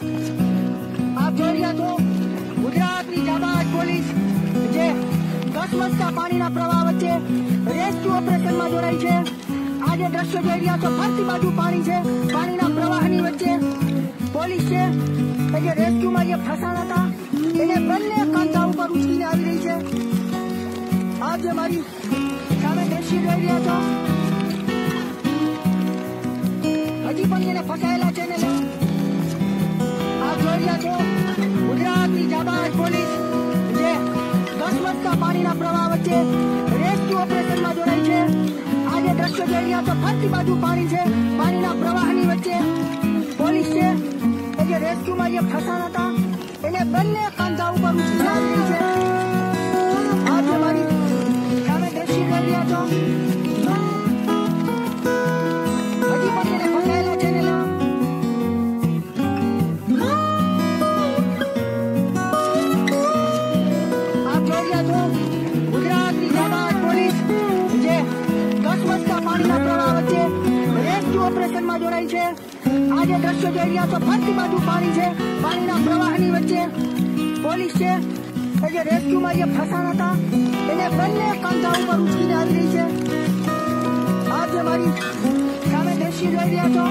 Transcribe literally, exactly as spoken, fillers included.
आप જોઈ રહ્યા છો ગુજરાતની જાબાજ પોલીસ જે ધસમસતા પાણીના પ્રવાહ વચ્ચે રેસ્ક્યુ ઓપરેશનમાં જોડાઈ છે। આજે દ્રશ્ય જોઈ રહ્યા છો, ફરતી બાજુ પાણી છે, પાણીના પ્રવાહની વચ્ચે પોલીસ છે જે રેસ્ક્યુમાં જે ફસાણા હતા એને બંને કાંધા ઉપર ઉચકીને આવી રહી છે। આપ જે મારી સામે દ્રશ્ય જોઈ રહ્યા છો, હજી પણ એને ફસાયેલા છે ને આપ જોઈ રહ્યા છો ગુજરાતની જાબાજ પોલીસ જે ધસમસતા પાણીના પ્રવાહ વચ્ચે રેસ્ક્યુ ઓપરેશનમાં જોડાઈ છે। આજે દ્રશ્ય જોઈ રહ્યા છો, ફરતી બાજુ પાણી છે, પાણીના પ્રવાહની વચ્ચે પોલીસ છે જે રેસ્ક્યુમાં જે ફસાણા હતા એને બંને કાંધા ઉપર ઉચકીને આવી રહી છે। આપ જે મારી સામે દ્રશ્ય જોઈ રહ્યા છો, હજી પણ એને ફસાયેલા છે ને આપ જોઈ રહ્યા છો ગુજરાતની જાબાજ પોલીસ જે ધસમસતા પાણીના પ્રવાહ વચ્ચે રેસ્ક્યુ ઓપરેશનમાં જોડાઈ છે। આજે દ્રશ્ય જોઈ રહ્યા છો, ફરતી બાજુ પાણી છે, પાણીના પ્રવાહની વચ્ચે પોલીસ છે જે રેસ્ક્યુમાં જે ફસાણા હતા એને બંને કાંધા ઉપર ઉચકીને આવી રહી છે। આપ જે મારી સામે દ્રશ્ય જોઈ રહ્યા છો,